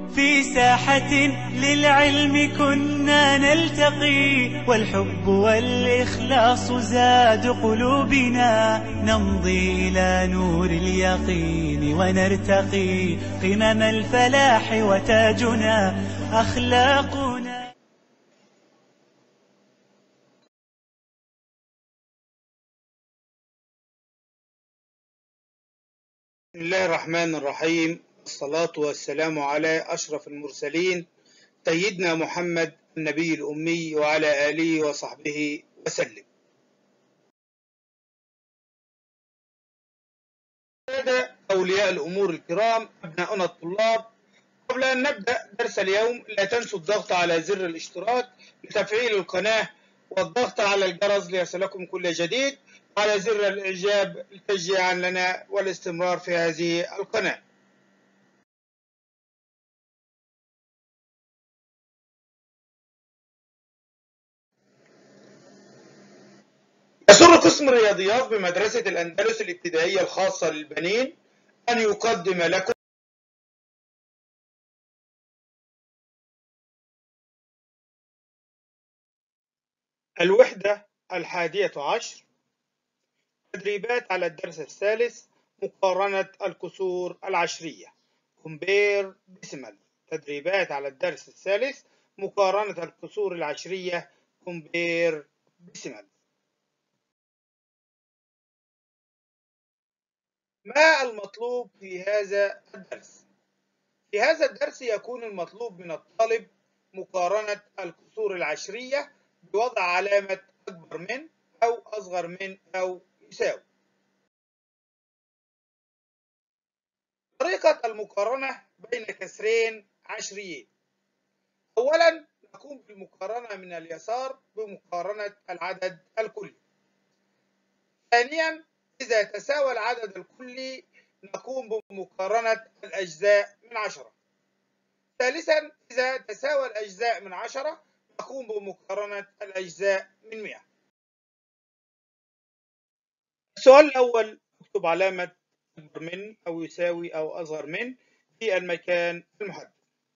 في ساحة للعلم كنا نلتقي، والحب والإخلاص زاد قلوبنا، نمضي إلى نور اليقين ونرتقي قمم الفلاح، وتاجنا أخلاقنا. بسم الله الرحمن الرحيم، الصلاة والسلام على أشرف المرسلين سيدنا محمد النبي الأمي وعلى آله وصحبه وسلم. سادة أولياء الأمور الكرام، أبناؤنا الطلاب، قبل أن نبدأ درس اليوم لا تنسوا الضغط على زر الاشتراك لتفعيل القناة، والضغط على الجرس ليصلكم كل جديد، وعلى زر الإعجاب تشجيعا لنا والاستمرار في هذه القناة. يسر قسم الرياضيات بمدرسة الأندلس الابتدائية الخاصة للبنين أن يقدم لكم الوحدة 11، تدريبات على الدرس الثالث، مقارنة الكسور العشرية Compare Decimal. تدريبات على الدرس الثالث، مقارنة الكسور العشرية Compare Decimal. ما المطلوب في هذا الدرس؟ في هذا الدرس يكون المطلوب من الطالب مقارنة الكسور العشرية بوضع علامة أكبر من أو أصغر من أو يساوي. طريقة المقارنة بين كسرين عشريين: أولا نقوم بالمقارنة من اليسار بمقارنة العدد الكلي. ثانيا إذا تساوى العدد الكلي نقوم بمقارنة الأجزاء من 10. ثالثا إذا تساوى الأجزاء من 10 نقوم بمقارنة الأجزاء من 100. السؤال الأول: اكتب علامة أكبر من أو يساوي أو أصغر من في المكان المحدد.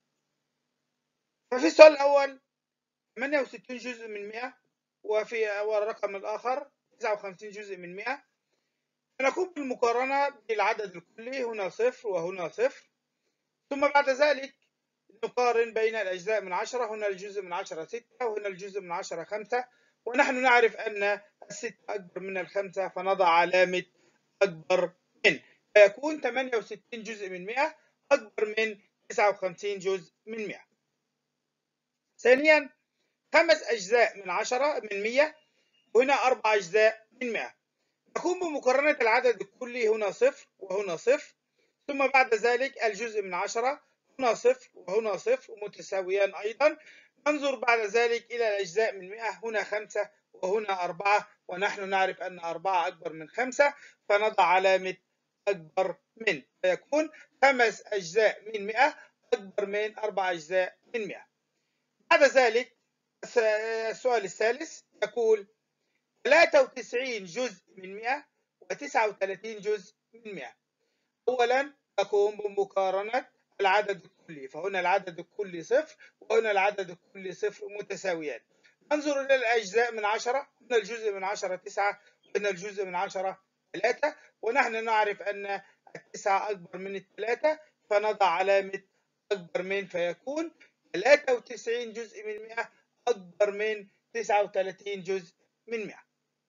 ففي السؤال الأول 68 جزء من 100، وفي الرقم الآخر 59 جزء من 100. نقوم بالمقارنة بالعدد الكلي، هنا صفر وهنا صفر، ثم بعد ذلك نقارن بين الأجزاء من 10. هنا الجزء من 10 6، وهنا الجزء من 10 5، ونحن نعرف أن ال6 أكبر من ال5، فنضع علامة أكبر من، فيكون 68 جزء من 100 أكبر من 59 جزء من 100. ثانيا 5 أجزاء من 10 من 100، وهنا 4 أجزاء من 100. نقوم بمقارنة العدد الكلي، هنا صفر وهنا صفر، ثم بعد ذلك الجزء من 10، هنا صفر وهنا صفر متساويان أيضا. ننظر بعد ذلك إلى الأجزاء من 100، هنا 5 وهنا 4، ونحن نعرف أن 4 أكبر من 5، فنضع علامة أكبر من، فيكون 5 أجزاء من 100 أكبر من 4 أجزاء من 100. بعد ذلك السؤال الثالث يقول 93 جزء من 100 و39 جزء من 100. أولا نقوم بمقارنة العدد الكلي، فهنا العدد الكلي صفر وهنا العدد الكلي صفر متساويان. ننظر إلى الأجزاء من 10، هنا الجزء من 10 9، وهنا الجزء من 10 3، ونحن نعرف أن 9 أكبر من 3، فنضع علامة أكبر من، فيكون 93 جزء من 100 أكبر من 39 جزء من 100.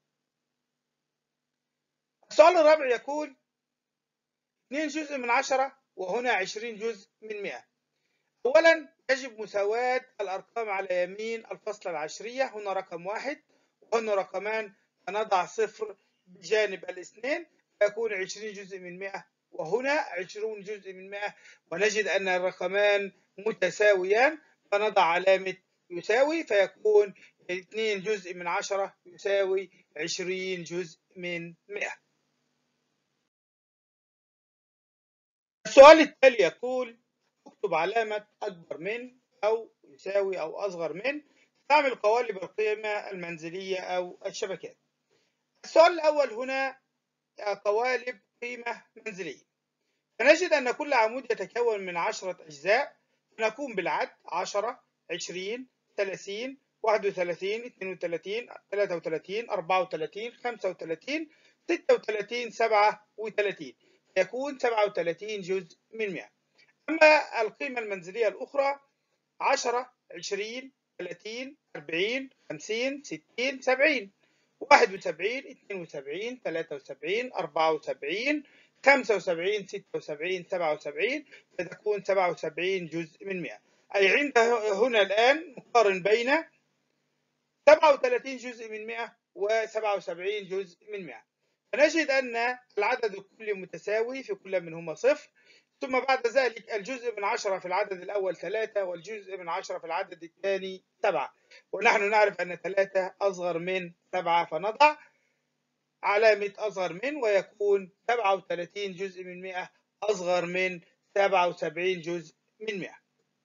السؤال الرابع يقول 2 جزء من 10 وهنا 20 جزء من 100. أولا يجب مساواة الأرقام على يمين الفصل العشرية، هنا رقم 1 وهنا رقمان، فنضع صفر بجانب الاثنين، فيكون 20 جزء من 100 وهنا 20 جزء من 100، ونجد أن الرقمان متساويان، فنضع علامة يساوي، فيكون 2 جزء من 10 يساوي 20 جزء من 100. السؤال التالي يقول اكتب علامة أكبر من أو يساوي أو أصغر من، تعمل قوالب القيمة المنزلية أو الشبكات. السؤال الأول هنا قوالب قيمة منزلية، فنجد أن كل عمود يتكون من 10 أجزاء، نقوم بالعد 10 20 30 31 32 33 34 35 36 37 يكون 37 جزء من 100. أما القيمة المنزلية الأخرى 10 20 30 40 50 60 70 71 72 73 74 75 76 77 فتكون 77 جزء من 100. أي عند هنا الآن نقارن بين 37 جزء من 100 و 77 جزء من 100، فنجد أن العدد الكلي متساوي في كل منهما صفر، ثم بعد ذلك الجزء من 10 في العدد الأول 3 والجزء من 10 في العدد الثاني 7، ونحن نعرف أن 3 أصغر من 7 فنضع علامة أصغر من ويكون 37 جزء من 100 أصغر من 77 جزء من 100.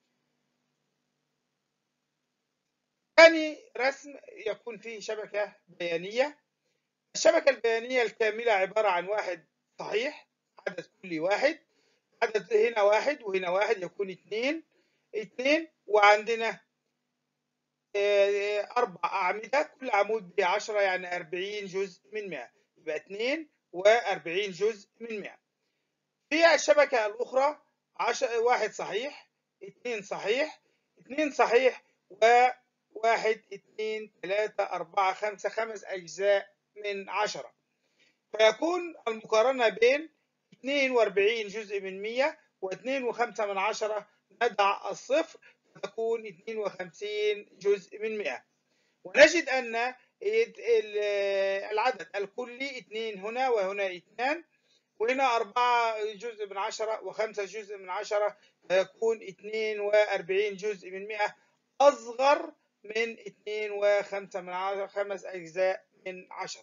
ثاني رسم يكون فيه شبكة بيانية. الشبكة البيانية الكاملة عبارة عن واحد صحيح، عدد كلي واحد، عدد هنا واحد وهنا واحد يكون اثنين، وعندنا 4 أعمدة، كل عمود ب10 يعني 40 جزء من 100، يبقى 42 جزء من 100. في الشبكة الأخرى واحد صحيح، اثنين صحيح، اثنين صحيح، وواحد اثنين 3 4 5 5 أجزاء من 10، فيكون المقارنة بين 42 جزء من 100 و2.5 نضع الصفر فتكون 52 جزء من 100، ونجد أن العدد الكلي 2 هنا وهنا 2 وهنا 4 جزء من 10 و5 جزء من 10 فيكون 42 جزء من 100 أصغر من 2.5 أجزاء من 10.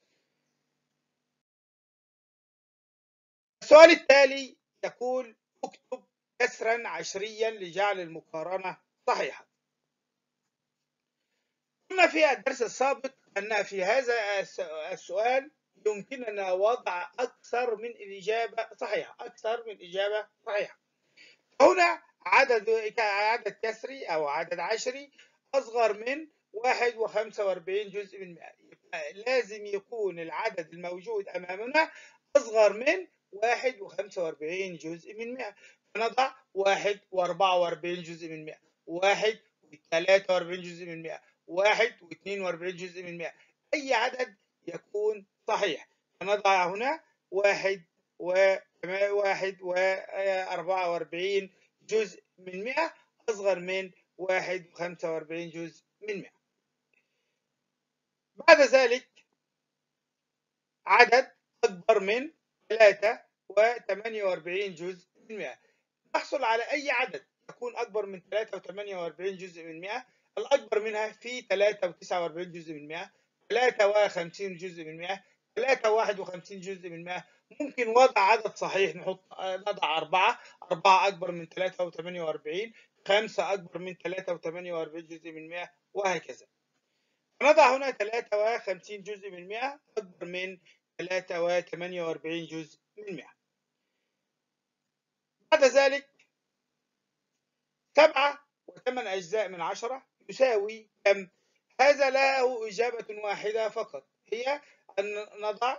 السؤال التالي يقول اكتب كسرا عشريا لجعل المقارنة صحيحة. قلنا في الدرس السابق أن في هذا السؤال يمكننا وضع أكثر من إجابة صحيحة. هنا عدد كسري أو عدد عشري أصغر من 1.45 جزء من 100، لازم يكون العدد الموجود أمامنا أصغر من 1.45 جزء من 100، فنضع 1.44 جزء من 100، 1.43 جزء من 100، 1.42 جزء من 100، أي عدد يكون صحيح، فنضع هنا 1.44 جزء من 100 أصغر من 1.45 جزء من 100. بعد ذلك عدد أكبر من 3.48 جزء من 100، نحصل على أي عدد يكون أكبر من 3.48 جزء من 100. الأكبر منها في 3.49 جزء من 100، 3.50 جزء من 100، 3.51 جزء من 100. ممكن وضع عدد صحيح نضع 4 أكبر من 3.48، 5 أكبر من 3.48 جزء من 100 وهكذا. نضع هنا 3.50 جزء من 100 أكبر من 3.48 جزء من 100. بعد ذلك 7.8 أجزاء من 10 يساوي كم؟ هذا له إجابة واحدة فقط، هي أن نضع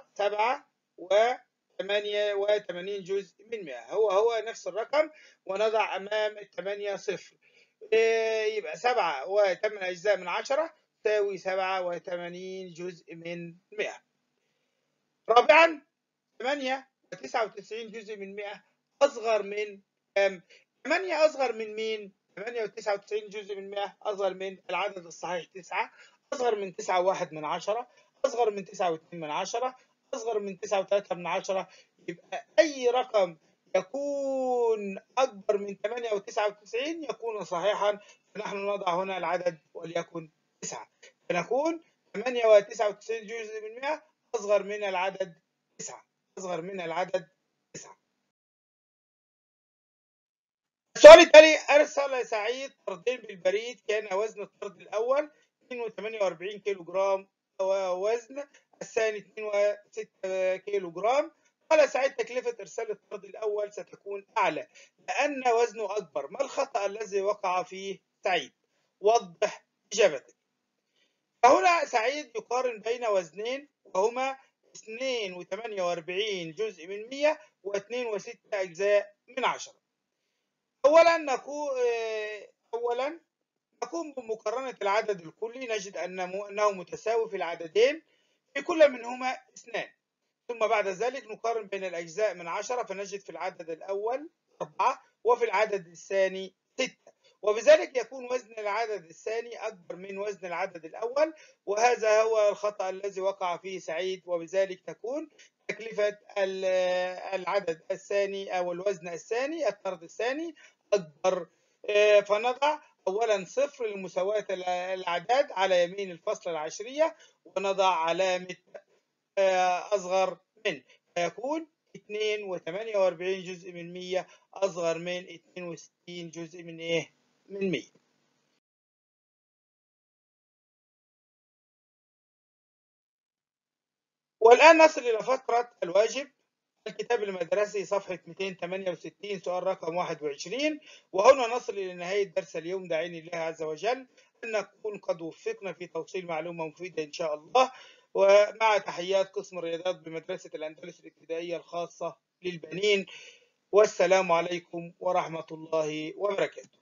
7.88 جزء من 100، هو نفس الرقم ونضع أمام 8 صفر، يبقى 7.8 أجزاء من 10 تساوي 87 جزء من 100. رابعا 8.99 جزء من 100 أصغر من كم؟ 8 أصغر من مين؟ 8.99 جزء من 100 أصغر من العدد الصحيح 9، أصغر من 9.1، أصغر من 9.2، أصغر من 9.3. يبقى أي رقم يكون أكبر من 8.99 يكون صحيحا، فنحن نضع هنا العدد وليكن 9، فنكون 8.99 جزء من 100 أصغر من العدد 9، أصغر من العدد 9. السؤال التالي أرسل سعيد طردين بالبريد، كان وزن الطرد الأول 2.48 كيلو جرام ووزن الثاني 2.6 كيلو جرام، قال سعيد: تكلفة إرسال الطرد الأول ستكون أعلى لأن وزنه أكبر. ما الخطأ الذي وقع فيه سعيد؟ وضح إجابتك. فهنا سعيد يقارن بين وزنين وهما 2.48 جزء من 100 و2.6 أجزاء من 10. أولا نقوم بمقارنة العدد الكلي، نجد أنه متساوي في العددين، في كل منهما 2. ثم بعد ذلك نقارن بين الأجزاء من 10، فنجد في العدد الأول 4 وفي العدد الثاني 6، وبذلك يكون وزن العدد الثاني أكبر من وزن العدد الأول، وهذا هو الخطأ الذي وقع فيه سعيد، وبذلك تكون تكلفة العدد الثاني أو الوزن الثاني الطرد الثاني أكبر. فنضع أولا صفر لمساواة الأعداد على يمين الفصل العشرية، ونضع علامة أصغر من، فيكون 2.48 جزء من 100 أصغر من 62 جزء من من 100. والآن نصل إلى فقرة الواجب. الكتاب المدرسي صفحة 268 سؤال رقم 21. وهنا نصل إلى نهاية درس اليوم. داعين الله عز وجل أن نكون قد وفقنا في توصيل معلومة مفيدة إن شاء الله، ومع تحيات قسم الرياضات بمدرسة الأندلس الابتدائية الخاصة للبنين. والسلام عليكم ورحمة الله وبركاته.